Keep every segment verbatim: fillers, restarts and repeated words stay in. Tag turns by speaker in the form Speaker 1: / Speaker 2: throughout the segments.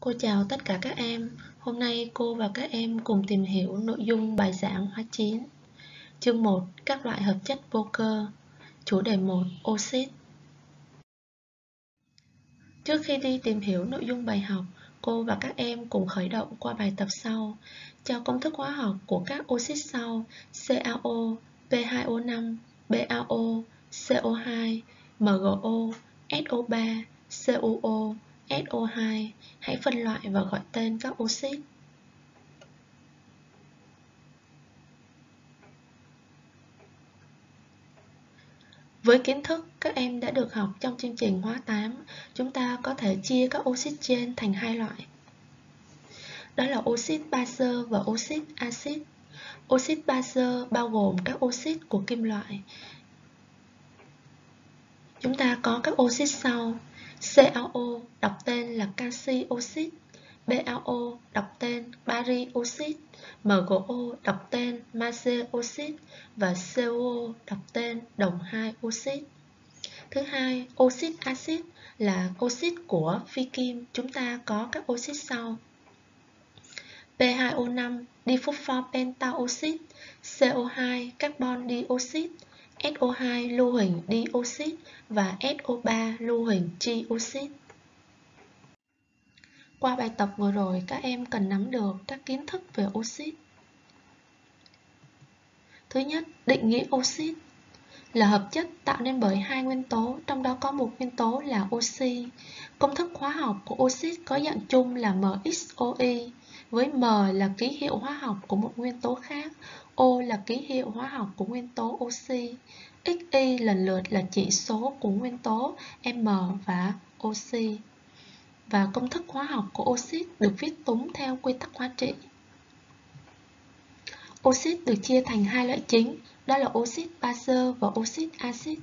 Speaker 1: Cô chào tất cả các em. Hôm nay cô và các em cùng tìm hiểu nội dung bài giảng hóa chín. Chương một. Các loại hợp chất vô cơ. Chủ đề một. Oxit. Trước khi đi tìm hiểu nội dung bài học, cô và các em cùng khởi động qua bài tập sau. Cho công thức hóa học của các oxit sau: CaO, P hai O năm, BaO, CO hai, MgO, SO ba, CuO, SO hai. Hãy phân loại và gọi tên các oxit. Với kiến thức các em đã được học trong chương trình hóa tám, chúng ta có thể chia các oxit trên thành hai loại. Đó là oxit bazơ và oxit axit. Oxit bazơ bao gồm các oxit của kim loại. Chúng ta có các oxit sau: CaO đọc tên là canxi oxit, BaO đọc tên bari oxit, MgO đọc tên magie oxit và CuO đọc tên đồng hai oxit. Thứ hai, oxit axit là oxit của phi kim. Chúng ta có các oxit sau: P hai O năm diphosphopentaoxit, CO hai carbon dioxide, SO hai lưu huỳnh dioxide và SO ba lưu huỳnh trioxide. Qua bài tập vừa rồi, các em cần nắm được các kiến thức về oxit. Thứ nhất, định nghĩa oxit là hợp chất tạo nên bởi hai nguyên tố, trong đó có một nguyên tố là oxy. Công thức hóa học của oxit có dạng chung là MXOI, với M là ký hiệu hóa học của một nguyên tố khác, O là ký hiệu hóa học của nguyên tố oxy, Xy lần lượt là chỉ số của nguyên tố M và oxy. Và công thức hóa học của oxit được viết túng theo quy tắc hóa trị. Oxit được chia thành hai loại chính, đó là oxit bazơ và oxit axit.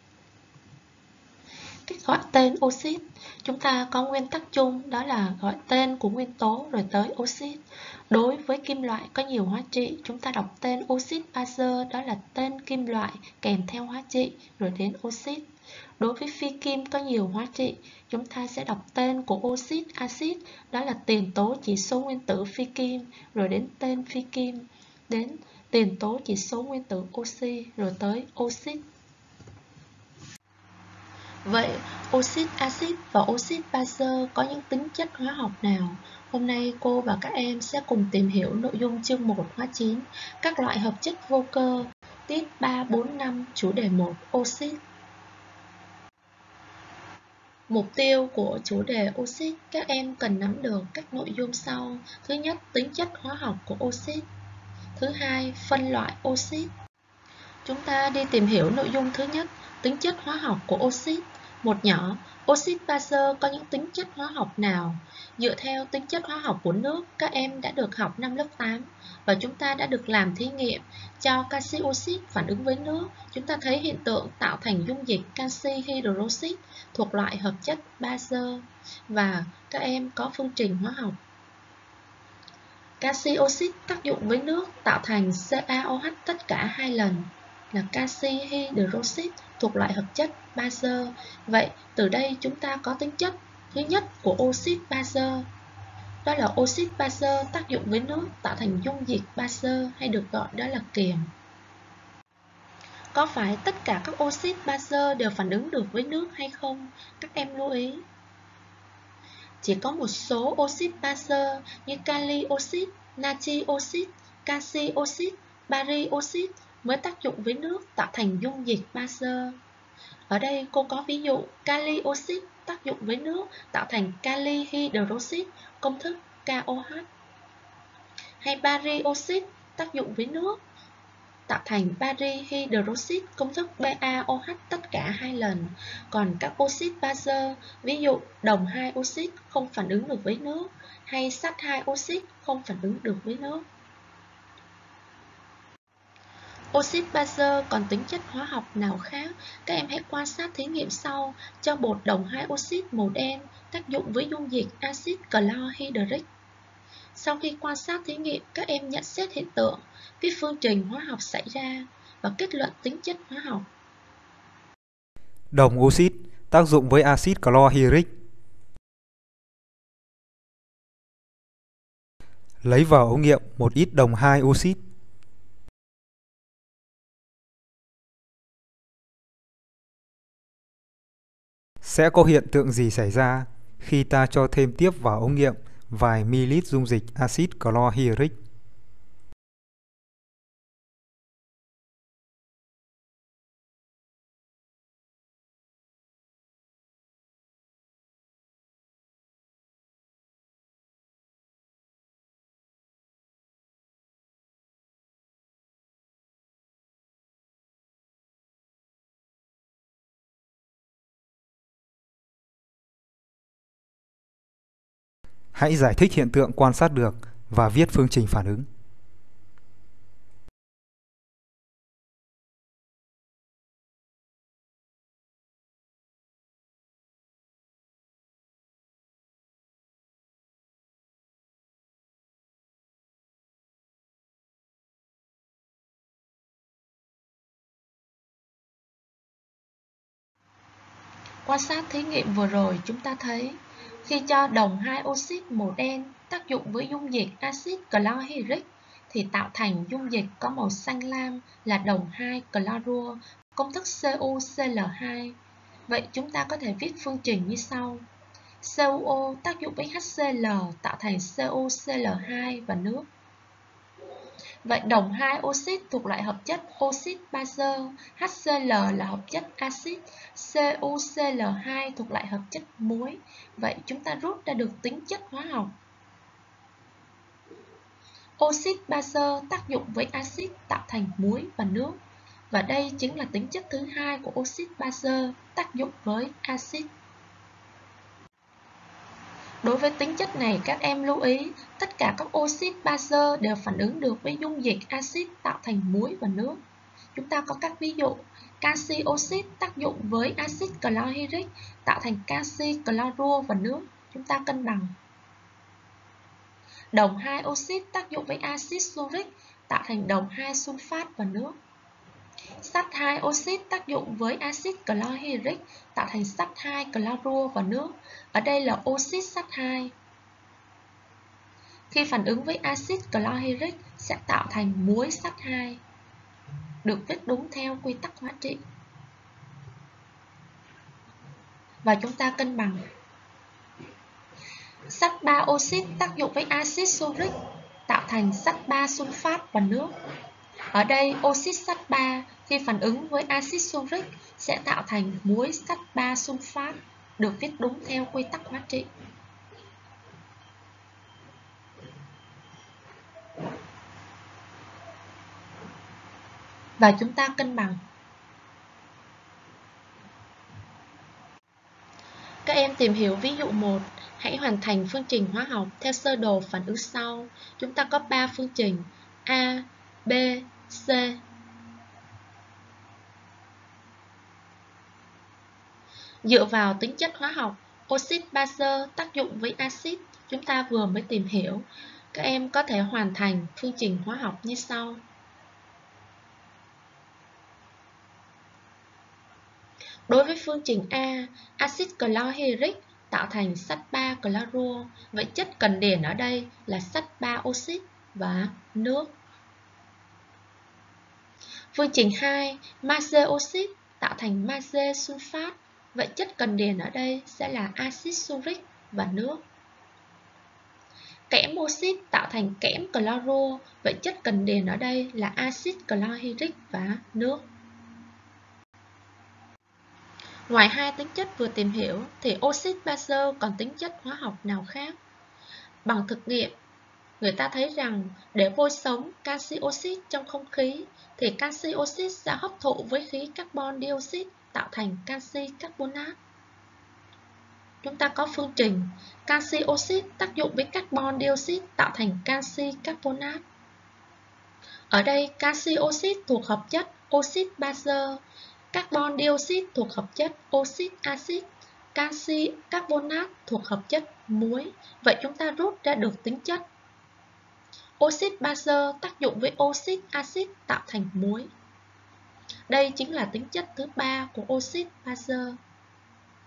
Speaker 1: Cách gọi tên oxit, chúng ta có nguyên tắc chung, đó là gọi tên của nguyên tố rồi tới oxit. Đối với kim loại có nhiều hóa trị, chúng ta đọc tên oxit bazơ, đó là tên kim loại kèm theo hóa trị rồi đến oxit. Đối với phi kim có nhiều hóa trị, chúng ta sẽ đọc tên của oxit axit, đó là tiền tố chỉ số nguyên tử phi kim rồi đến tên phi kim, đến tiền tố chỉ số nguyên tử oxy rồi tới oxit. Vậy, oxit axit và oxit bazơ có những tính chất hóa học nào? Hôm nay cô và các em sẽ cùng tìm hiểu nội dung chương một hóa chín, các loại hợp chất vô cơ, tiết ba, bốn, năm, chủ đề một, oxit. Mục tiêu của chủ đề oxit, các em cần nắm được các nội dung sau. Thứ nhất, tính chất hóa học của oxit. Thứ hai, phân loại oxit. Chúng ta đi tìm hiểu nội dung thứ nhất, tính chất hóa học của oxit. Một nhỏ, oxit bazơ có những tính chất hóa học nào? Dựa theo tính chất hóa học của nước, các em đã được học năm lớp tám và chúng ta đã được làm thí nghiệm cho canxi oxit phản ứng với nước. Chúng ta thấy hiện tượng tạo thành dung dịch canxi hydroxit thuộc loại hợp chất bazơ và các em có phương trình hóa học. Canxi oxit tác dụng với nước tạo thành CaOH tất cả hai lần là canxi hydroxit thuộc loại hợp chất bazơ. Vậy từ đây chúng ta có tính chất thứ nhất của oxit bazơ, đó là oxit bazơ tác dụng với nước tạo thành dung dịch bazơ hay được gọi đó là kiềm. Có phải tất cả các oxit bazơ đều phản ứng được với nước hay không? Các em lưu ý. Chỉ có một số oxit bazơ như kali oxit, natri oxit, canxi oxit, bari oxit mới tác dụng với nước tạo thành dung dịch bazơ. Ở đây cô có ví dụ kali oxit tác dụng với nước tạo thành kali hydroxit, công thức KOH. Hay bari oxit tác dụng với nước tạo thành bari hydroxit, công thức BaOH tất cả hai lần. Còn các oxit bazơ, ví dụ đồng hai oxit không phản ứng được với nước, hay sắt hai oxit không phản ứng được với nước. Oxit bazơ còn tính chất hóa học nào khác? Các em hãy quan sát thí nghiệm sau. Cho bột đồng hai oxit màu đen tác dụng với dung dịch axit chlorhydric. Sau khi quan sát thí nghiệm, các em nhận xét hiện tượng, viết phương trình hóa học xảy ra và kết luận tính chất hóa học.
Speaker 2: Đồng oxit tác dụng với axit chlorhydric. Lấy vào ống nghiệm một ít đồng hai oxit. Sẽ có hiện tượng gì xảy ra khi ta cho thêm tiếp vào ống nghiệm vài ml dung dịch axit chlorhydric? Hãy giải thích hiện tượng quan sát được và viết phương trình phản ứng.
Speaker 1: Quan sát thí nghiệm vừa rồi chúng ta thấy, khi cho đồng hai oxit màu đen tác dụng với dung dịch axit chlorhydric thì tạo thành dung dịch có màu xanh lam là đồng hai clorua, công thức C u C l hai. Vậy chúng ta có thể viết phương trình như sau. C u O tác dụng với HCl tạo thành C u C l hai và nước. Vậy đồng hai oxit thuộc loại hợp chất oxit bazơ, HCl là hợp chất axit, C u C l hai thuộc loại hợp chất muối. Vậy chúng ta rút ra được tính chất hóa học. Oxit bazơ tác dụng với axit tạo thành muối và nước. Và đây chính là tính chất thứ hai của oxit bazơ tác dụng với axit. Đối với tính chất này, các em lưu ý, tất cả các oxit bazơ đều phản ứng được với dung dịch axit tạo thành muối và nước. Chúng ta có các ví dụ, canxi oxit tác dụng với axit chlorhydric tạo thành canxi clorua và nước. Chúng ta cân bằng. Đồng hai oxit tác dụng với axit suric tạo thành đồng hai sulfat và nước. Sắt hai oxit tác dụng với axit chlorhydric tạo thành sắt hai clorua và nước. Ở đây là oxit sắt hai. Khi phản ứng với axit chlorhydric sẽ tạo thành muối sắt hai, được viết đúng theo quy tắc hóa trị. Và chúng ta cân bằng. Sắt ba oxit tác dụng với axit suric tạo thành sắt ba sulfat và nước. Ở đây oxit sắt ba khi phản ứng với axit suric sẽ tạo thành muối sắt ba sulfat, được viết đúng theo quy tắc hóa trị. Và chúng ta cân bằng. Các em tìm hiểu ví dụ một, hãy hoàn thành phương trình hóa học theo sơ đồ phản ứng sau. Chúng ta có ba phương trình A, B, C. Dựa vào tính chất hóa học, oxit bazơ tác dụng với axit chúng ta vừa mới tìm hiểu. Các em có thể hoàn thành phương trình hóa học như sau. Đối với phương trình A, axit chlorhydric tạo thành sắt ba clorua. Vậy chất cần điền ở đây là sắt ba oxit và nước. Phương trình hai, magie oxit tạo thành magie sulfat. Vậy chất cần điền ở đây sẽ là axit suric và nước. Kẽm oxit tạo thành kẽm clorua. Vậy chất cần điền ở đây là axit chlorhydric và nước. Ngoài hai tính chất vừa tìm hiểu thì oxit bazơ còn tính chất hóa học nào khác? Bằng thực nghiệm, người ta thấy rằng để vôi sống canxi oxit trong không khí thì canxi oxit sẽ hấp thụ với khí carbon dioxide tạo thành canxi carbonat. Chúng ta có phương trình canxi oxit tác dụng với carbon dioxide tạo thành canxi carbonat. Ở đây canxi oxit thuộc hợp chất oxit bazơ, carbon dioxide thuộc hợp chất oxit axit, canxi carbonat thuộc hợp chất muối. Vậy chúng ta rút ra được tính chất. Oxit bazơ tác dụng với oxit axit tạo thành muối. Đây chính là tính chất thứ ba của oxit bazơ,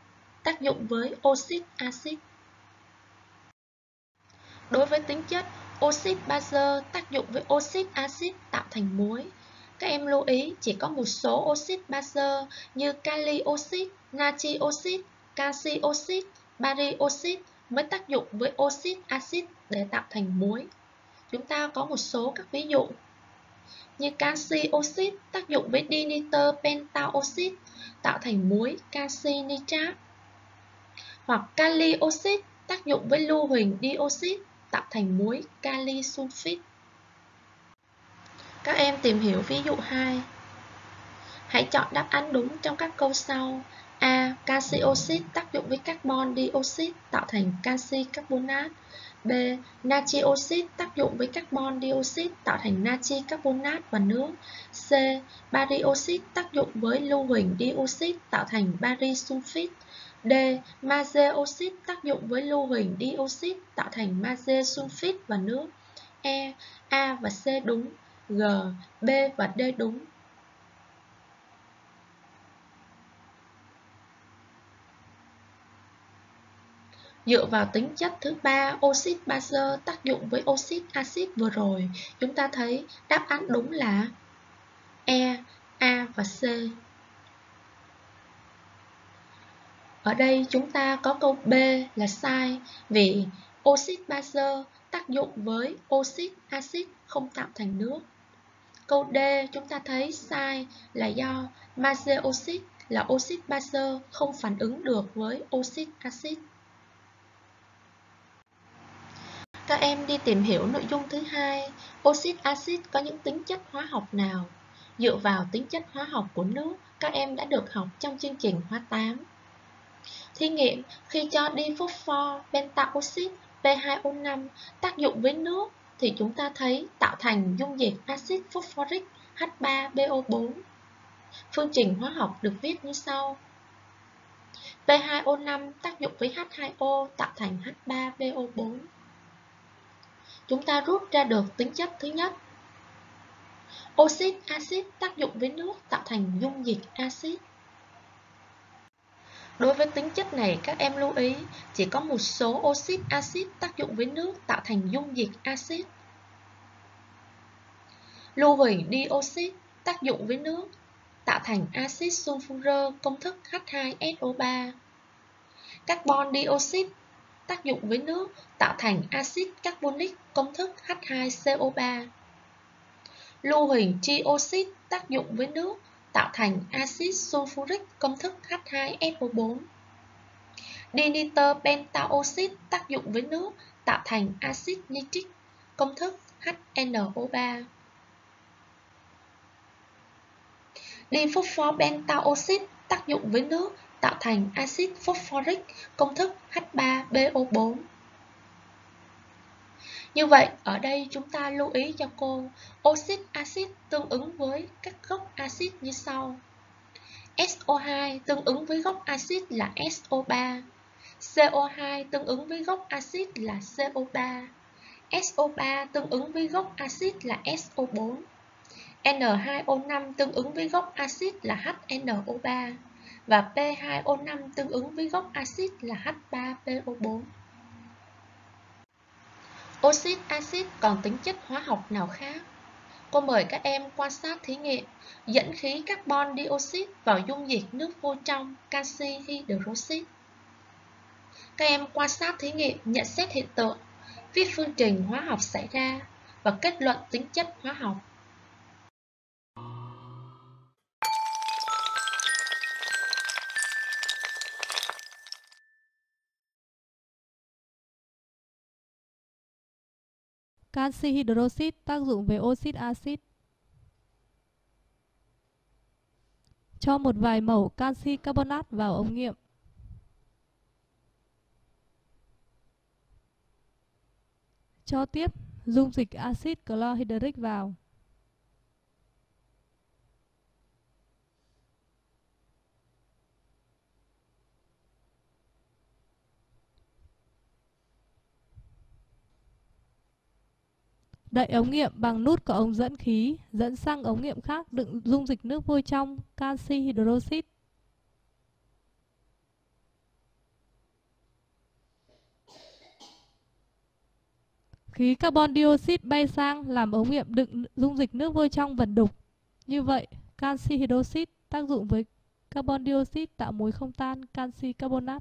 Speaker 1: tác dụng với oxit axit. Đối với tính chất Oxit bazơ tác dụng với oxit axit tạo thành muối. Các em lưu ý chỉ có một số oxit bazơ như kali oxit, natri oxit, canxi oxit, bari oxit mới tác dụng với oxit axit để tạo thành muối. Chúng ta có một số các ví dụ như canxi oxit tác dụng với diniter pentaoxit tạo thành muối canxi nitrat, hoặc kali oxit tác dụng với lưu huỳnh dioxit tạo thành muối kali sulfit. Các em tìm hiểu ví dụ hai. Hãy chọn đáp án đúng trong các câu sau. A. Canxi oxit tác dụng với carbon dioxide tạo thành canxi carbonat. B. Natri oxit tác dụng với carbon dioxide tạo thành natri carbonat và nước. C. Bari oxit tác dụng với lưu huỳnh dioxide tạo thành bari sulfit. D. Magie oxit tác dụng với lưu huỳnh dioxide tạo thành magie sulfit và nước. E. A và C đúng. G. B và D đúng. Dựa vào tính chất thứ ba, oxit bazơ tác dụng với oxit axit vừa rồi, chúng ta thấy đáp án đúng là E, A và C. Ở đây chúng ta có câu B là sai vì oxit bazơ tác dụng với oxit axit không tạo thành nước. Câu D chúng ta thấy sai là do magie oxit là oxit bazơ không phản ứng được với oxit axit. Các em đi tìm hiểu nội dung thứ hai, oxit axit có những tính chất hóa học nào? Dựa vào tính chất hóa học của nước, các em đã được học trong chương trình hóa tám. Thí nghiệm, khi cho diphosphor pentaoxit P hai O năm tác dụng với nước thì chúng ta thấy tạo thành dung dịch axit phosphoric H ba B O bốn. Phương trình hóa học được viết như sau. P hai O năm tác dụng với H hai O tạo thành H ba B O bốn. Chúng ta rút ra được tính chất thứ nhất. Oxit axit tác dụng với nước tạo thành dung dịch axit. Đối với tính chất này, các em lưu ý chỉ có một số oxit axit tác dụng với nước tạo thành dung dịch axit. Lưu huỳnh dioxide tác dụng với nước tạo thành axit sulfurơ công thức H hai S O ba. Carbon dioxide tác dụng với nước tạo thành axit carbonic công thức H hai C O ba. Lưu huỳnh trioxide tác dụng với nước tạo thành axit sulfuric công thức H hai S O bốn. Diniter pentaoxide tác dụng với nước tạo thành axit nitric công thức H N O ba. Diphosphor pentaoxide tác dụng với nước tạo thành axit phosphoric công thức H ba B O bốn. Như vậy, ở đây chúng ta lưu ý cho cô, oxit axit tương ứng với các gốc axit như sau. S O hai tương ứng với gốc axit là S O ba. C O hai tương ứng với gốc axit là C O ba. S O ba tương ứng với gốc axit là S O bốn. N hai O năm tương ứng với gốc axit là H N O ba. Và P hai O năm tương ứng với gốc axit là H ba B O bốn. Oxit axit còn tính chất hóa học nào khác? Cô mời các em quan sát thí nghiệm dẫn khí carbon dioxide vào dung dịch nước vô trong canxi hydroxit. Các em quan sát thí nghiệm, nhận xét hiện tượng, viết phương trình hóa học xảy ra và kết luận tính chất hóa học.
Speaker 3: Canxi hydroxit tác dụng với oxit axit. Cho một vài mẩu canxi carbonat vào ống nghiệm. Cho tiếp dung dịch axit chlorhydric vào. Đậy ống nghiệm bằng nút có ống dẫn khí, dẫn sang ống nghiệm khác đựng dung dịch nước vôi trong canxi hydroxit. khí carbon dioxide bay sang làm ống nghiệm đựng dung dịch nước vôi trong vẫn đục. Như vậy, canxi hydroxit tác dụng với carbon dioxide tạo muối không tan canxi carbonat.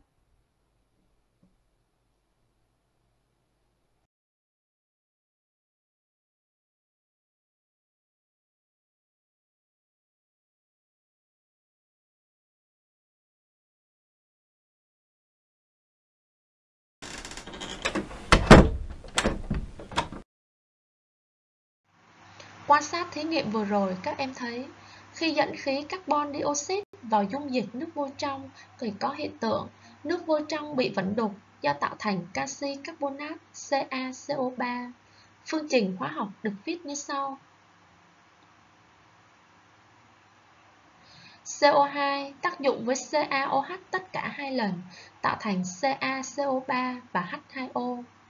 Speaker 1: Quan sát thí nghiệm vừa rồi, các em thấy khi dẫn khí carbon dioxide vào dung dịch nước vôi trong thì có hiện tượng nước vôi trong bị vẩn đục do tạo thành canxi carbonat CaCO ba. Phương trình hóa học được viết như sau. xê o hai tác dụng với CaOH tất cả hai lần tạo thành CaCO ba và H hai O.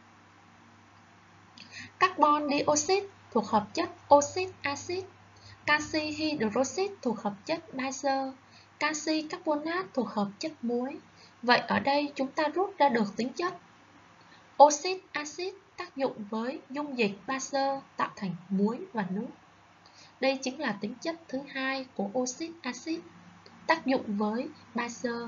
Speaker 1: Carbon dioxide thuộc hợp chất oxit axit, canxi hydroxit thuộc hợp chất bazơ, canxi carbonat thuộc hợp chất muối. Vậy ở đây chúng ta rút ra được tính chất. Oxit axit tác dụng với dung dịch bazơ tạo thành muối và nước. Đây chính là tính chất thứ hai của oxit axit, tác dụng với bazơ.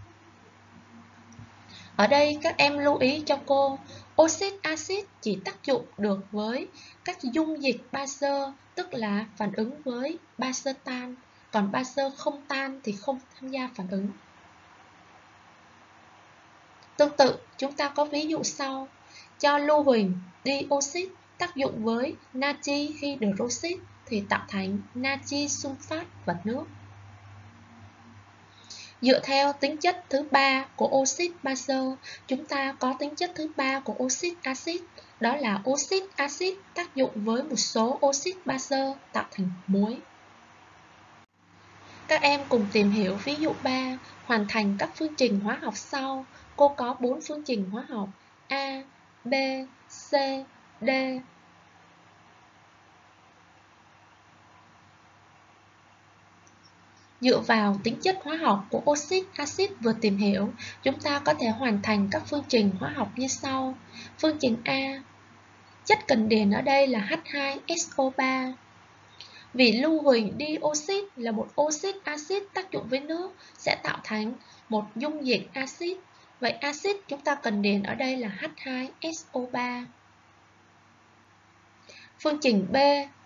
Speaker 1: Ở đây các em lưu ý cho cô, oxit axit chỉ tác dụng được với các dung dịch bazơ, tức là phản ứng với bazơ tan, còn bazơ không tan thì không tham gia phản ứng. Tương tự, chúng ta có ví dụ sau. Cho lưu huỳnh dioxide tác dụng với natri hydroxit thì tạo thành natri sunfat và nước. Dựa theo tính chất thứ ba của oxit bazơ, chúng ta có tính chất thứ ba của oxit axit, đó là oxit axit tác dụng với một số oxit bazơ tạo thành muối. Các em cùng tìm hiểu ví dụ ba, hoàn thành các phương trình hóa học sau. Cô có bốn phương trình hóa học A, B, C, D. Dựa vào tính chất hóa học của oxit axit vừa tìm hiểu, chúng ta có thể hoàn thành các phương trình hóa học như sau. Phương trình A, chất cần điền ở đây là H hai S O ba. Vì lưu huỳnh dioxide là một oxit axit tác dụng với nước sẽ tạo thành một dung dịch axit. Vậy axit chúng ta cần điền ở đây là H hai S O ba. Phương trình B,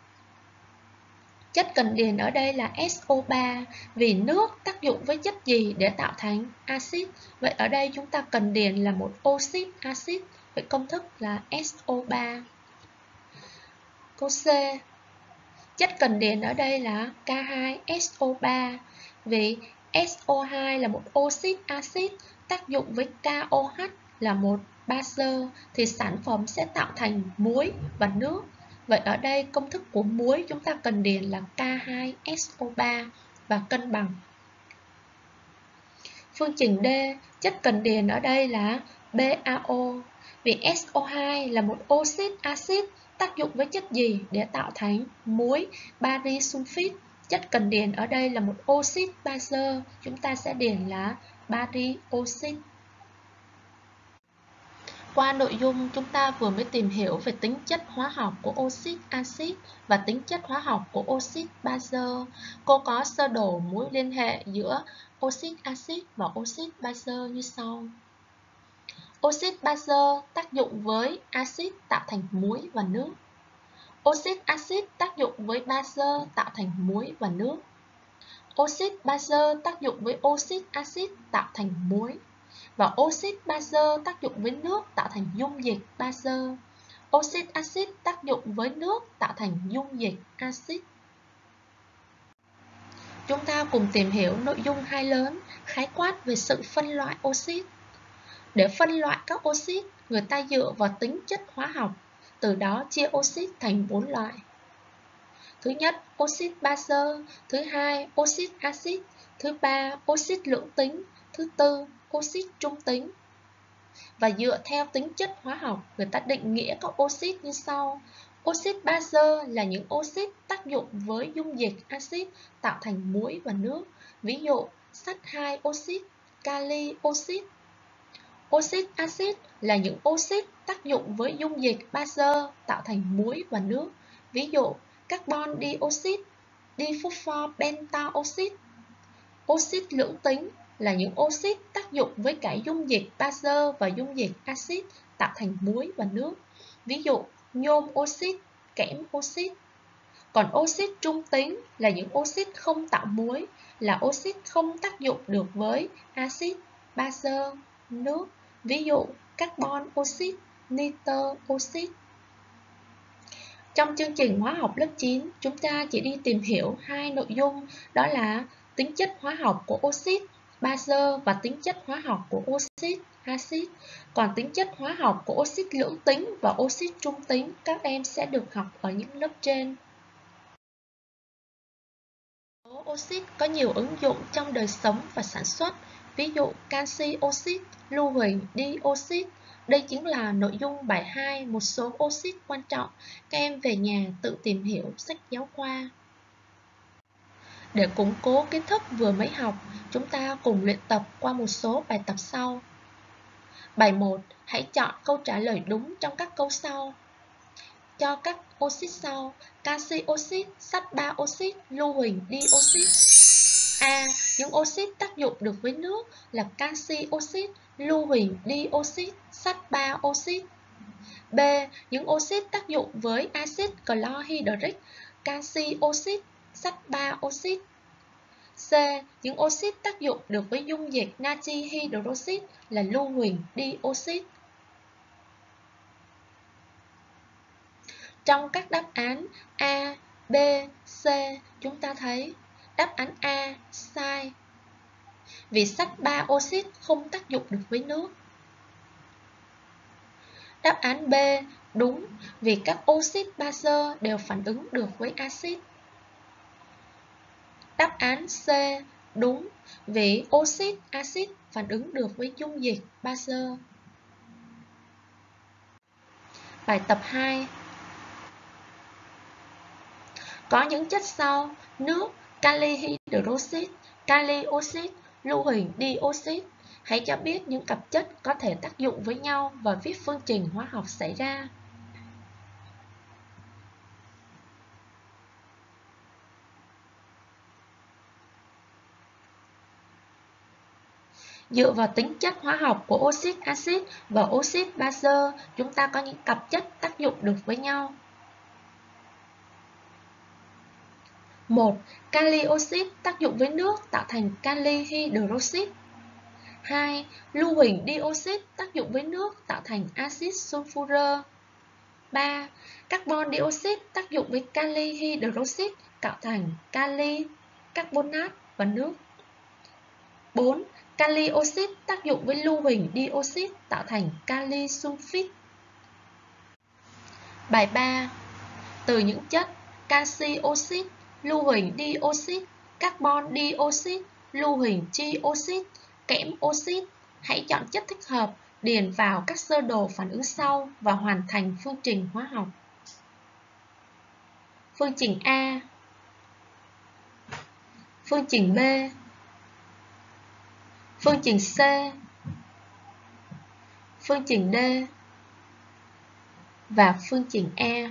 Speaker 1: chất cần điền ở đây là S O ba. Vì nước tác dụng với chất gì để tạo thành axit? Vậy ở đây chúng ta cần điền là một oxit axit. Vậy công thức là S O ba. Câu C, chất cần điền ở đây là K hai S O ba. Vì S O hai là một oxit axit tác dụng với K O H là một bazơ thì sản phẩm sẽ tạo thành muối và nước. Vậy ở đây công thức của muối chúng ta cần điền là K hai S O ba và cân bằng. Phương trình D, chất cần điền ở đây là B A O. Vì S O hai là một oxit axit tác dụng với chất gì để tạo thành muối bari sulfit. Chất cần điền ở đây là một oxit bazơ, chúng ta sẽ điền là bari oxit. Qua nội dung chúng ta vừa mới tìm hiểu về tính chất hóa học của oxit axit và tính chất hóa học của oxit bazơ. Cô có sơ đồ mối liên hệ giữa oxit axit và oxit bazơ như sau. Oxit bazơ tác dụng với axit tạo thành muối và nước. Oxit axit tác dụng với bazơ tạo thành muối và nước. Oxit bazơ tác dụng với oxit axit tạo thành muối. Và oxit bazơ tác dụng với nước tạo thành dung dịch bazơ. Oxit axit tác dụng với nước tạo thành dung dịch axit. Chúng ta cùng tìm hiểu nội dung hai lớn, khái quát về sự phân loại oxit. Để phân loại các oxit, người ta dựa vào tính chất hóa học, từ đó chia oxit thành bốn loại. Thứ nhất, oxit bazơ. Thứ hai, oxit axit. Thứ ba, oxit lưỡng tính. Thứ tư, oxit trung tính. Và dựa theo tính chất hóa học, người ta định nghĩa các oxit như sau. Oxit bazơ là những oxit tác dụng với dung dịch axit tạo thành muối và nước. Ví dụ, sắt hai oxit, kali oxit. Oxit axit là những oxit tác dụng với dung dịch bazơ tạo thành muối và nước. Ví dụ, carbon dioxide, diphosphopentaoxide. Oxit lưỡng tính là những oxit tác dụng với cả dung dịch bazơ và dung dịch axit tạo thành muối và nước. Ví dụ, nhôm oxit, kẽm oxit. Còn oxit trung tính là những oxit không tạo muối, là oxit không tác dụng được với axit, bazơ, nước. Ví dụ, carbon oxit, nitơ oxit. Trong chương trình hóa học lớp chín, chúng ta chỉ đi tìm hiểu hai nội dung, đó là tính chất hóa học của oxit, bazơ và tính chất hóa học của oxit, axit. Còn tính chất hóa học của oxit lưỡng tính và oxit trung tính các em sẽ được học ở những lớp trên. Oxit có nhiều ứng dụng trong đời sống và sản xuất, ví dụ canxi oxit, lưu huỳnh dioxide. Đây chính là nội dung bài hai, một số oxit quan trọng. Các em về nhà tự tìm hiểu sách giáo khoa. Để củng cố kiến thức vừa mới học, chúng ta cùng luyện tập qua một số bài tập sau. Bài một, hãy chọn câu trả lời đúng trong các câu sau. Cho các oxit sau: canxi oxit, sắt ba oxit, lưu huỳnh dioxide. A. Những oxit tác dụng được với nước là canxi oxit, lưu huỳnh dioxide, sắt ba oxit. B. Những oxit tác dụng với axit chlorhydric, canxi oxit, sắt ba oxit. C. Những oxit tác dụng được với dung dịch natri hydroxit là lưu huỳnh dioxide. Trong các đáp án A, B, C, chúng ta thấy đáp án A sai, vì sắt ba oxit không tác dụng được với nước. Đáp án B đúng, vì các oxit bazơ đều phản ứng được với axit. Đáp án C đúng, vì oxit axit phản ứng được với dung dịch bazơ. Bài tập hai. Có những chất sau: nước, kali hydroxit, kali oxit, lưu huỳnh dioxide. Hãy cho biết những cặp chất có thể tác dụng với nhau và viết phương trình hóa học xảy ra. Dựa vào tính chất hóa học của oxit axit và oxit bazơ, chúng ta có những cặp chất tác dụng được với nhau. một. Kali oxit tác dụng với nước tạo thành kali hydroxit. hai. Lưu huỳnh dioxide tác dụng với nước tạo thành axit sulfurơ. ba. Carbon dioxide tác dụng với kali hydroxit tạo thành kali carbonat và nước. bốn. Kali oxide tác dụng với lưu huỳnh dioxide tạo thành kali sulfit. Bài ba. Từ những chất canxi oxide, lưu huỳnh dioxide, carbon dioxide, lưu huỳnh trioxide, kẽm oxide, hãy chọn chất thích hợp, điền vào các sơ đồ phản ứng sau và hoàn thành phương trình hóa học. Phương trình A, phương trình B, phương trình C, phương trình D và phương trình E.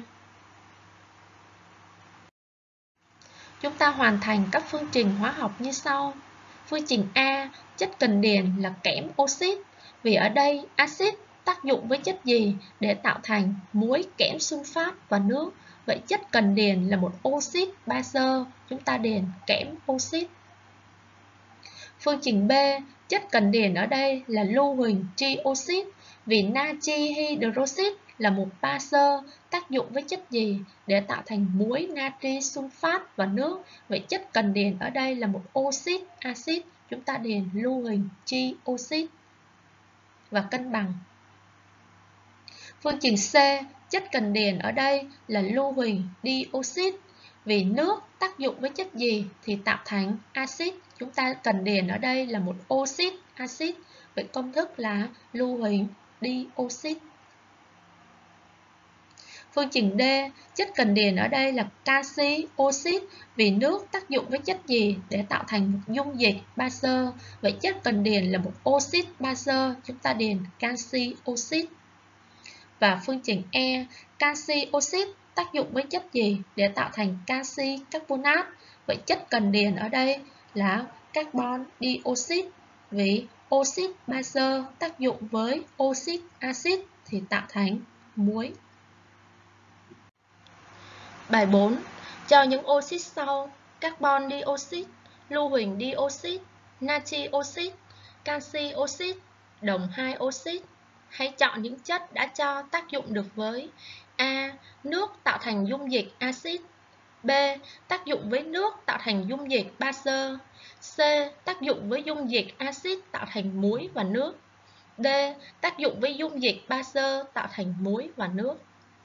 Speaker 1: Chúng ta hoàn thành các phương trình hóa học như sau. Phương trình A, chất cần điền là kẽm oxit, vì ở đây axit tác dụng với chất gì để tạo thành muối kẽm sunfat và nước. Vậy chất cần điền là một oxit bazơ, chúng ta điền kẽm oxit. Phương trình B, chất cần điền ở đây là lưu huỳnh trioxide, vì natri hydroxit là một bazơ tác dụng với chất gì để tạo thành muối natri sunfat và nước. Vậy chất cần điền ở đây là một oxit axit, chúng ta điền lưu huỳnh trioxide và cân bằng. Phương trình C, chất cần điền ở đây là lưu huỳnh dioxide, vì nước tác dụng với chất gì thì tạo thành axit, chúng ta cần điền ở đây là một oxit axit. Vậy công thức là lưu huỳnh dioxide. Phương trình D, chất cần điền ở đây là canxi oxit, vì nước tác dụng với chất gì để tạo thành một dung dịch bazơ. Vậy chất cần điền là một oxit bazơ, chúng ta điền canxi oxit. Và phương trình E, canxi oxit tác dụng với chất gì để tạo thành canxi carbonat? Vậy chất cần điền ở đây là carbon dioxide, vì oxit bazơ tác dụng với oxit axit thì tạo thành muối. Bài bốn. Cho những oxit sau: carbon dioxide, lưu huỳnh dioxide, natri oxit, canxi oxit, đồng hai oxit. Hãy chọn những chất đã cho tác dụng được với: A. Nước tạo thành dung dịch axit. B. Tác dụng với nước tạo thành dung dịch bazơ. C. Tác dụng với dung dịch axit tạo thành muối và nước. D. Tác dụng với dung dịch bazơ tạo thành muối và nước.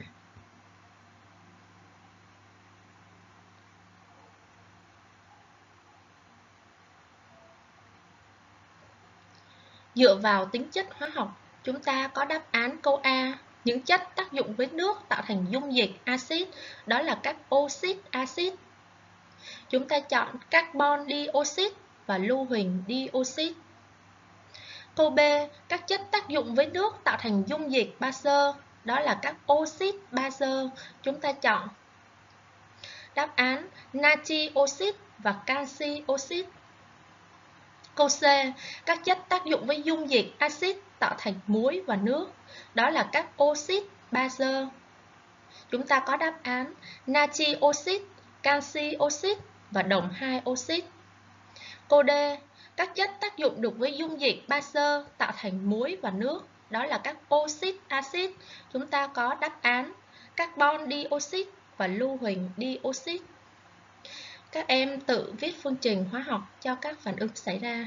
Speaker 1: Dựa vào tính chất hóa học, chúng ta có đáp án câu A. Những chất tác dụng với nước tạo thành dung dịch axit, đó là các oxit axit. Chúng ta chọn carbon dioxide và lưu huỳnh dioxide. Câu B. Các chất tác dụng với nước tạo thành dung dịch bazơ, đó là các oxit bazơ. Chúng ta chọn đáp án natri oxide và canxi oxide. Câu C. Các chất tác dụng với dung dịch axit tạo thành muối và nước, đó là các oxit bazơ. Chúng ta có đáp án natri oxide, canxi oxide và đồng hai oxide. Câu D. Các chất tác dụng được với dung dịch bazơ tạo thành muối và nước, đó là các oxit axit. Chúng ta có đáp án carbon dioxide và lưu huỳnh dioxide. Các em tự viết phương trình hóa học cho các phản ứng xảy ra.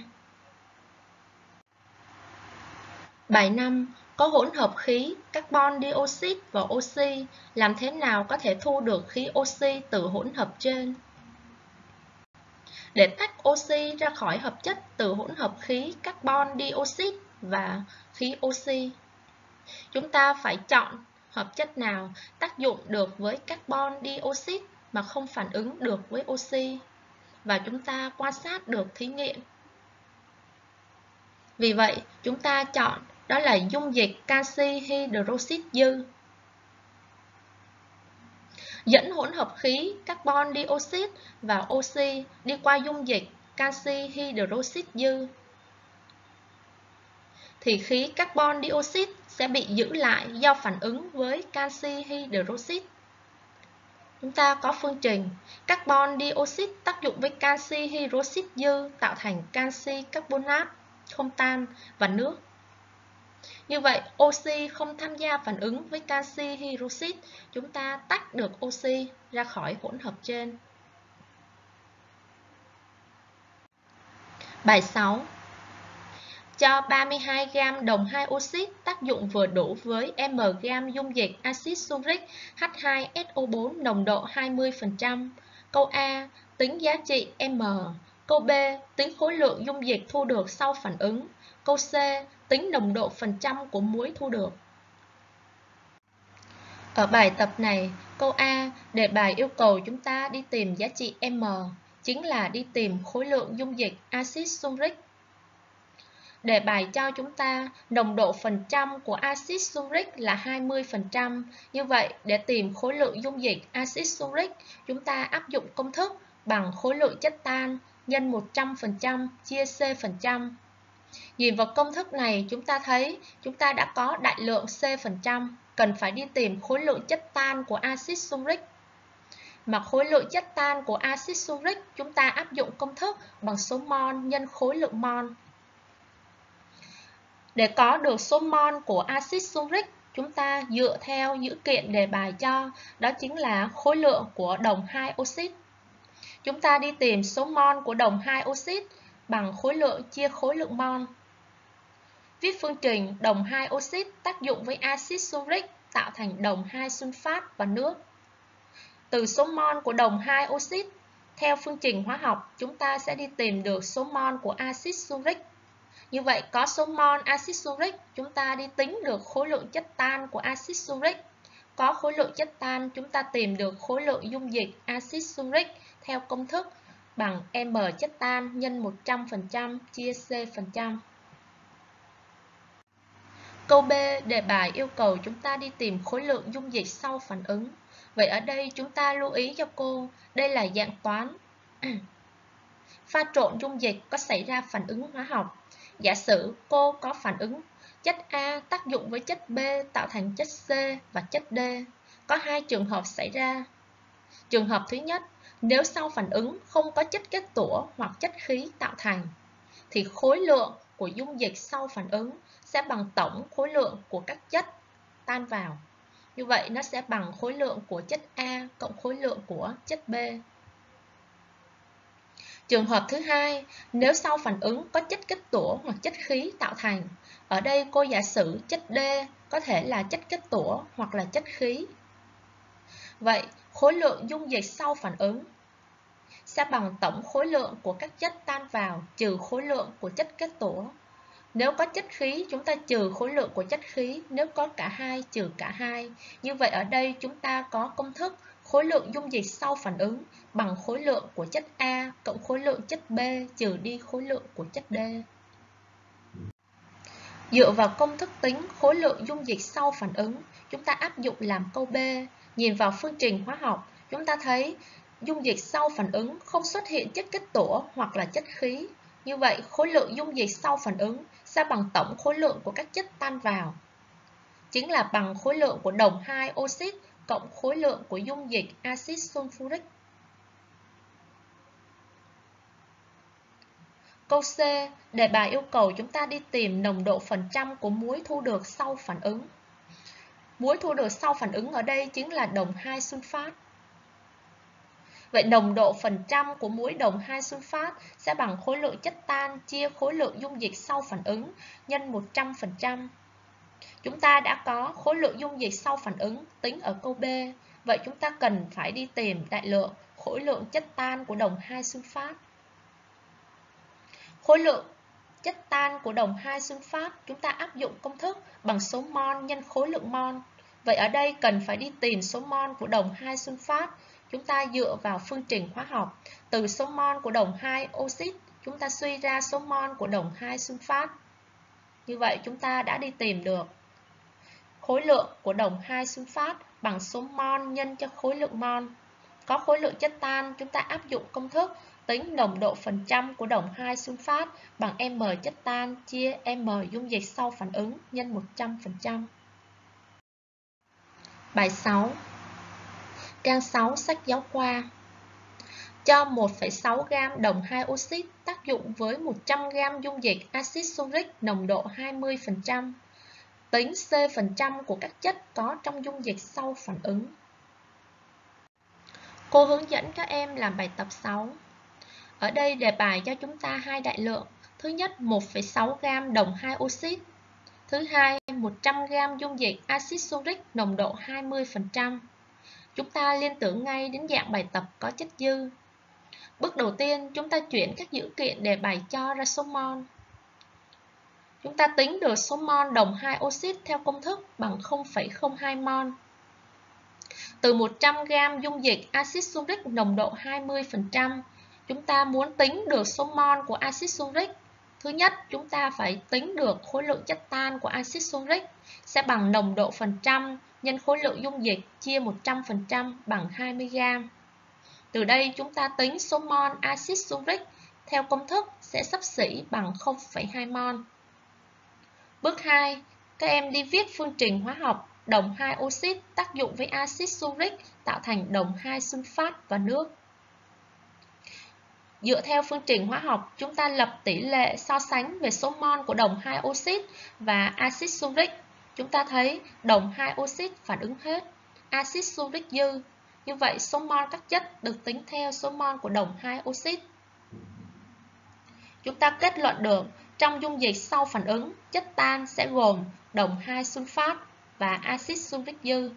Speaker 1: Bài năm. Có hỗn hợp khí carbon dioxide và oxy, làm thế nào có thể thu được khí oxy từ hỗn hợp trên? Để tách oxy ra khỏi hợp chất từ hỗn hợp khí carbon dioxide và khí oxy, chúng ta phải chọn hợp chất nào tác dụng được với carbon dioxide mà không phản ứng được với oxy, và chúng ta quan sát được thí nghiệm. Vì vậy, chúng ta chọn đó là dung dịch canxi hydroxit dư. Dẫn hỗn hợp khí carbon dioxide và oxy đi qua dung dịch canxi hydroxit dư, thì khí carbon dioxide sẽ bị giữ lại do phản ứng với canxi hydroxit. Chúng ta có phương trình carbon dioxide tác dụng với canxi hydroxit dư tạo thành canxi carbonat không tan và nước. Như vậy, oxy không tham gia phản ứng với canxi hydroxit, chúng ta tách được oxy ra khỏi hỗn hợp trên. Bài sáu. Cho ba mươi hai gam đồng hai oxit tác dụng vừa đủ với M gam dung dịch axit sulfuric H hai S O bốn nồng độ hai mươi phần trăm. Câu A. Tính giá trị M. Câu B. Tính khối lượng dung dịch thu được sau phản ứng. Câu C. Tính nồng độ phần trăm của muối thu được. Ở bài tập này, câu A, đề bài yêu cầu chúng ta đi tìm giá trị M, chính là đi tìm khối lượng dung dịch axit sulfuric. Đề bài cho chúng ta nồng độ phần trăm của axit sulfuric là hai mươi phần trăm. Như vậy, để tìm khối lượng dung dịch axit sulfuric, chúng ta áp dụng công thức bằng khối lượng chất tan nhân một trăm phần trăm chia C phần trăm. Nhìn vào công thức này, chúng ta thấy chúng ta đã có đại lượng C phần trăm, cần phải đi tìm khối lượng chất tan của axit sulfuric. Mà khối lượng chất tan của axit sulfuric chúng ta áp dụng công thức bằng số mol nhân khối lượng mol. Để có được số mol của axit sulfuric, chúng ta dựa theo dữ kiện đề bài cho, đó chính là khối lượng của đồng hai oxit. Chúng ta đi tìm số mol của đồng hai oxit bằng khối lượng chia khối lượng mol. Viết phương trình đồng hai oxit tác dụng với axit sulfuric tạo thành đồng hai sunfat và nước. Từ số mol của đồng hai oxit, theo phương trình hóa học, chúng ta sẽ đi tìm được số mol của axit sulfuric. Như vậy, có số mol axit sulfuric, chúng ta đi tính được khối lượng chất tan của axit sulfuric. Có khối lượng chất tan, chúng ta tìm được khối lượng dung dịch axit sulfuric theo công thức bằng M chất tan nhân một trăm phần trăm chia C phần trăm. Câu B, đề bài yêu cầu chúng ta đi tìm khối lượng dung dịch sau phản ứng. Vậy ở đây chúng ta lưu ý cho cô, đây là dạng toán. Pha trộn dung dịch có xảy ra phản ứng hóa học. Giả sử cô có phản ứng chất A tác dụng với chất B tạo thành chất C và chất D. Có hai trường hợp xảy ra. Trường hợp thứ nhất, nếu sau phản ứng không có chất kết tủa hoặc chất khí tạo thành, thì khối lượng của dung dịch sau phản ứng sẽ bằng tổng khối lượng của các chất tan vào. Như vậy nó sẽ bằng khối lượng của chất A cộng khối lượng của chất B. Trường hợp thứ hai, nếu sau phản ứng có chất kết tủa hoặc chất khí tạo thành, ở đây cô giả sử chất D có thể là chất kết tủa hoặc là chất khí. Vậy khối lượng dung dịch sau phản ứng sẽ bằng tổng khối lượng của các chất tan vào trừ khối lượng của chất kết tủa. Nếu có chất khí, chúng ta trừ khối lượng của chất khí, nếu có cả hai, trừ cả hai. Như vậy ở đây chúng ta có công thức khối lượng dung dịch sau phản ứng bằng khối lượng của chất A cộng khối lượng chất B trừ đi khối lượng của chất D. Dựa vào công thức tính khối lượng dung dịch sau phản ứng, chúng ta áp dụng làm câu B. Nhìn vào phương trình hóa học, chúng ta thấy dung dịch sau phản ứng không xuất hiện chất kết tủa hoặc là chất khí. Như vậy, khối lượng dung dịch sau phản ứng sẽ bằng tổng khối lượng của các chất tan vào. Chính là bằng khối lượng của đồng hai oxit cộng khối lượng của dung dịch axit sulfuric. Câu C, đề bài yêu cầu chúng ta đi tìm nồng độ phần trăm của muối thu được sau phản ứng. Muối thu được sau phản ứng ở đây chính là đồng hai sunfat. Vậy nồng độ phần trăm của muối đồng hai sunfat sẽ bằng khối lượng chất tan chia khối lượng dung dịch sau phản ứng nhân một trăm phần trăm. Chúng ta đã có khối lượng dung dịch sau phản ứng tính ở câu B. Vậy chúng ta cần phải đi tìm đại lượng khối lượng chất tan của đồng hai sunfat. Khối lượng chất tan của đồng hai sunfat chúng ta áp dụng công thức bằng số mol nhân khối lượng mol. Vậy ở đây cần phải đi tìm số mol của đồng hai sunfat. Chúng ta dựa vào phương trình hóa học, từ số mol của đồng hai oxit, chúng ta suy ra số mol của đồng hai sunfat. Như vậy chúng ta đã đi tìm được khối lượng của đồng hai sunfat bằng số mol nhân cho khối lượng mol. Có khối lượng chất tan, chúng ta áp dụng công thức tính nồng độ phần trăm của đồng hai sunfat bằng m chất tan chia m dung dịch sau phản ứng nhân một trăm phần trăm. Bài sáu. Trang sáu sách giáo khoa. Cho một phẩy sáu gam đồng hai oxit tác dụng với một trăm gam dung dịch axit sulfuric nồng độ hai mươi phần trăm. Tính C phần trăm của các chất có trong dung dịch sau phản ứng. Cô hướng dẫn các em làm bài tập sáu. Ở đây đề bài cho chúng ta hai đại lượng. Thứ nhất một phẩy sáu gam đồng hai oxit. Thứ hai một trăm gam dung dịch axit sulfuric nồng độ hai mươi phần trăm. Chúng ta liên tưởng ngay đến dạng bài tập có chất dư. Bước đầu tiên, chúng ta chuyển các dữ kiện đề bài cho ra số mol. Chúng ta tính được số mol đồng hai oxit theo công thức bằng không phẩy không hai mol. Từ một trăm gam dung dịch axit sulfuric nồng độ hai mươi phần trăm, chúng ta muốn tính được số mol của axit sulfuric. Thứ nhất, chúng ta phải tính được khối lượng chất tan của axit sulfuric sẽ bằng nồng độ phần trăm nhân khối lượng dung dịch chia một trăm phần trăm bằng hai mươi gam. Từ đây chúng ta tính số mol axit sulfuric theo công thức sẽ xấp xỉ bằng không phẩy hai mol. Bước hai, các em đi viết phương trình hóa học đồng hai oxit tác dụng với axit sulfuric tạo thành đồng hai sunfat và nước. Dựa theo phương trình hóa học, chúng ta lập tỷ lệ so sánh về số mol của đồng hai oxit và axit sulfuric. Chúng ta thấy đồng hai oxit phản ứng hết, axit sulfuric dư. Như vậy số mol các chất được tính theo số mol của đồng hai oxit. Chúng ta kết luận được trong dung dịch sau phản ứng, chất tan sẽ gồm đồng hai sunfat và axit sulfuric dư.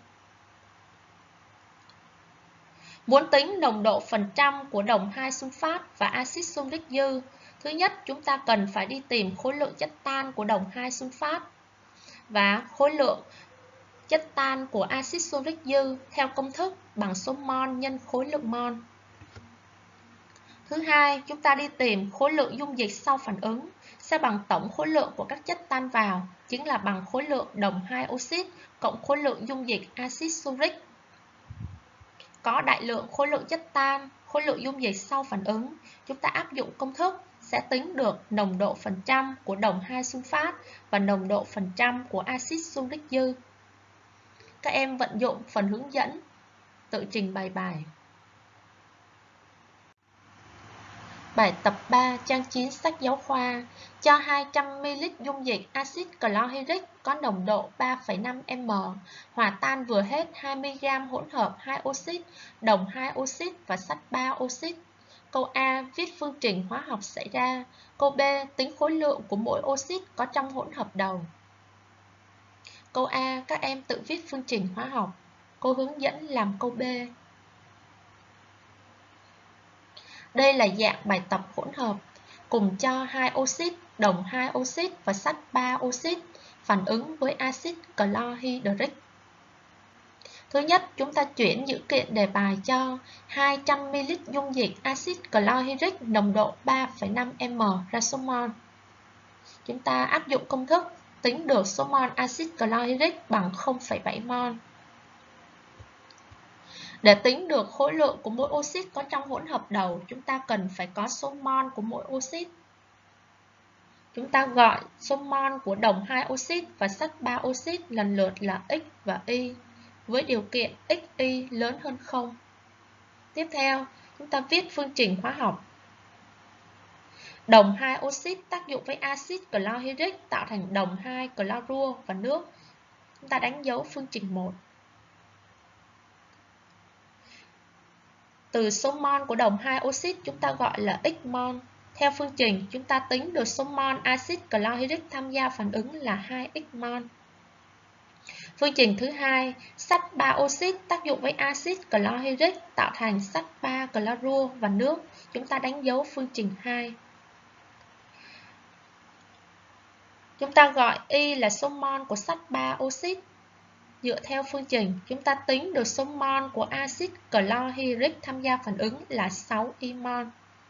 Speaker 1: Muốn tính nồng độ phần trăm của đồng hai sunfat và axit sulfuric dư, thứ nhất chúng ta cần phải đi tìm khối lượng chất tan của đồng hai sunfat và khối lượng chất tan của axit sulfuric dư theo công thức bằng số mol nhân khối lượng mol. Thứ hai, chúng ta đi tìm khối lượng dung dịch sau phản ứng sẽ bằng tổng khối lượng của các chất tan vào, chính là bằng khối lượng đồng hai oxit cộng khối lượng dung dịch axit uric. Có đại lượng khối lượng chất tan, khối lượng dung dịch sau phản ứng, chúng ta áp dụng công thức sẽ tính được nồng độ phần trăm của đồng hai sunfat và nồng độ phần trăm của axit uric dư. Các em vận dụng phần hướng dẫn, tự trình bày bài. Bài tập ba, trang chín sách giáo khoa, cho hai trăm mi li lít dung dịch axit chlorhydric có nồng độ ba phẩy năm mol, hòa tan vừa hết hai mươi gam hỗn hợp hai oxit, đồng hai oxit và sắt ba oxit. Câu A, viết phương trình hóa học xảy ra. Câu B, tính khối lượng của mỗi oxit có trong hỗn hợp đầu. Câu A, các em tự viết phương trình hóa học. Cô hướng dẫn làm câu B. Đây là dạng bài tập hỗn hợp, cùng cho hai oxit, đồng hai oxit và sắt ba oxit phản ứng với axit chlorhydric. Thứ nhất, chúng ta chuyển dữ kiện đề bài cho hai trăm mi li lít dung dịch axit chlorhydric nồng độ ba phẩy năm mol ra số mol. Chúng ta áp dụng công thức tính được số mol axit chlorhydric bằng không phẩy bảy mol. Để tính được khối lượng của mỗi oxit có trong hỗn hợp đầu, chúng ta cần phải có số mol của mỗi oxit. Chúng ta gọi số mol của đồng hai oxit và sắt ba oxit lần lượt là X và Y, với điều kiện X Y lớn hơn không. Tiếp theo, chúng ta viết phương trình hóa học. Đồng hai oxit tác dụng với axit chlorhydric tạo thành đồng hai clorua và nước. Chúng ta đánh dấu phương trình một. Từ số mol của đồng hai oxit chúng ta gọi là x mol. Theo phương trình, chúng ta tính được số mol axit chlorhydric tham gia phản ứng là hai x mol. Phương trình thứ hai, sắt ba oxit tác dụng với axit chlorhydric tạo thành sắt ba clorua và nước. Chúng ta đánh dấu phương trình hai. Chúng ta gọi Y là số mol của sắt ba oxit. Dựa theo phương trình, chúng ta tính được số mol của axit chlorhydric tham gia phản ứng là sáu y mol.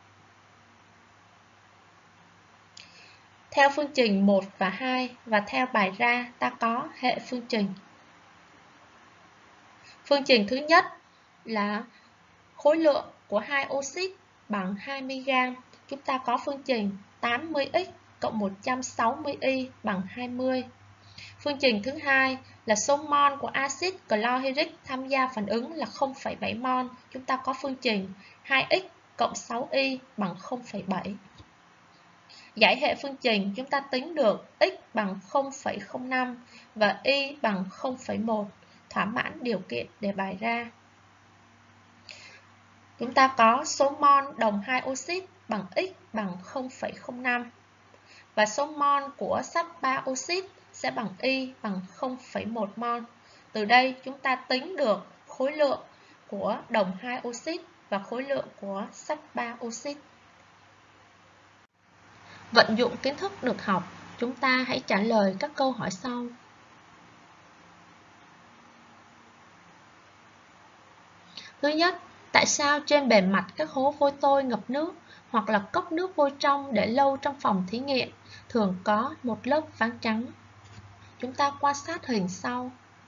Speaker 1: Theo phương trình một và hai và theo bài ra ta có hệ phương trình. Phương trình thứ nhất là khối lượng của hai oxit bằng hai mươi gam. Chúng ta có phương trình tám mươi x cộng một trăm sáu mươi y bằng hai mươi. Phương trình thứ hai là số mol của axit chlorhydric tham gia phản ứng là không phẩy bảy mol. Chúng ta có phương trình hai x cộng sáu y bằng không phẩy bảy. Giải hệ phương trình, chúng ta tính được x bằng không phẩy không năm và y bằng không phẩy một, thỏa mãn điều kiện đề bài ra. Chúng ta có số mol đồng hai oxit bằng x bằng không phẩy không năm và số mol của sắt ba oxit sẽ bằng Y bằng không phẩy một mol. Từ đây chúng ta tính được khối lượng của đồng hai oxit và khối lượng của sắt ba oxit. Vận dụng kiến thức được học, chúng ta hãy trả lời các câu hỏi sau. Thứ nhất, tại sao trên bề mặt các hố vôi tôi ngập nước hoặc là cốc nước vôi trong để lâu trong phòng thí nghiệm thường có một lớp váng trắng? Chúng ta quan sát hình sau.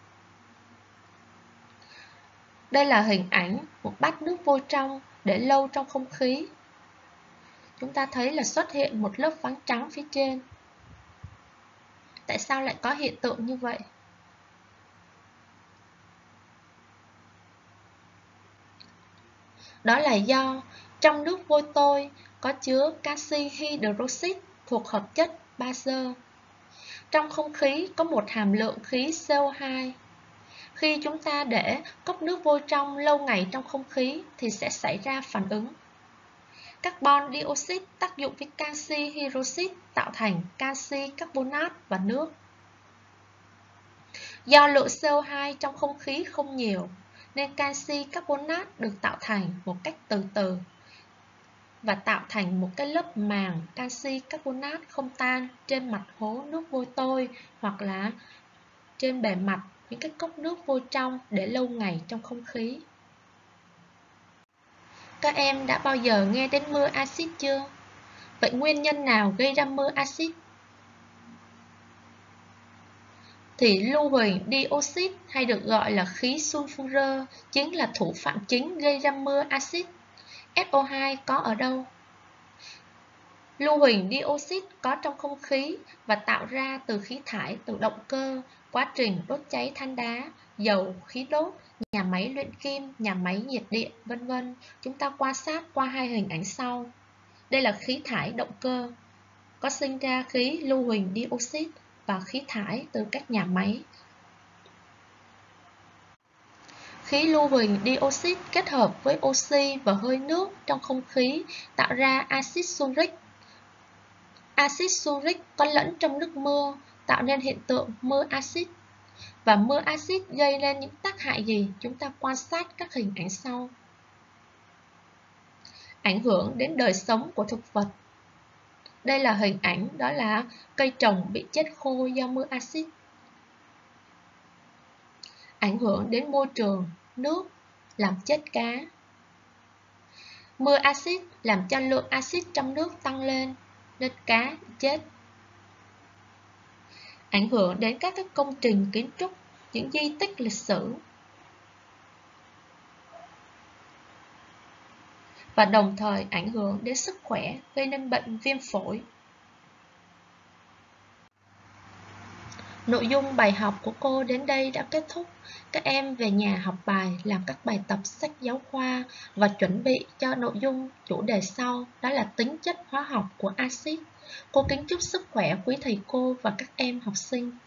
Speaker 1: Đây là hình ảnh một bát nước vôi trong để lâu trong không khí. Chúng ta thấy là xuất hiện một lớp váng trắng phía trên. Tại sao lại có hiện tượng như vậy? Đó là do trong nước vôi tôi có chứa canxi hydroxit thuộc hợp chất bazơ. Trong không khí có một hàm lượng khí C O hai. Khi chúng ta để cốc nước vôi trong lâu ngày trong không khí thì sẽ xảy ra phản ứng. Carbon dioxide tác dụng với canxi hydroxit tạo thành canxi carbonat và nước. Do lượng C O hai trong không khí không nhiều nên canxi carbonat được tạo thành một cách từ từ và tạo thành một cái lớp màng canxi carbonat không tan trên mặt hố nước vôi tôi hoặc là trên bề mặt những cái cốc nước vôi trong để lâu ngày trong không khí. Các em đã bao giờ nghe đến mưa axit chưa? Vậy nguyên nhân nào gây ra mưa axit? Thì lưu huỳnh dioxit hay được gọi là khí sulfur chính là thủ phạm chính gây ra mưa axit. ét o hai có ở đâu? Lưu huỳnh dioxit có trong không khí và tạo ra từ khí thải từ động cơ, quá trình đốt cháy than đá, dầu, khí đốt, nhà máy luyện kim, nhà máy nhiệt điện, vân vân. Chúng ta quan sát qua hai hình ảnh sau. Đây là khí thải động cơ, có sinh ra khí lưu huỳnh dioxit và khí thải từ các nhà máy. Khí lưu huỳnh dioxit kết hợp với oxy và hơi nước trong không khí tạo ra axit sulfuric. Axit sulfuric có lẫn trong nước mưa, tạo nên hiện tượng mưa axit. Và mưa axit gây nên những tác hại gì? Chúng ta quan sát các hình ảnh sau. Ảnh hưởng đến đời sống của thực vật. Đây là hình ảnh, đó là cây trồng bị chết khô do mưa axit. Ảnh hưởng đến môi trường, nước, làm chết cá. Mưa axit làm cho lượng axit trong nước tăng lên, nên cá chết. Ảnh hưởng đến các công trình kiến trúc, những di tích lịch sử. Và đồng thời ảnh hưởng đến sức khỏe, gây nên bệnh viêm phổi. Nội dung bài học của cô đến đây đã kết thúc. Các em về nhà học bài, làm các bài tập sách giáo khoa và chuẩn bị cho nội dung chủ đề sau, đó là tính chất hóa học của axit. Cô kính chúc sức khỏe quý thầy cô và các em học sinh.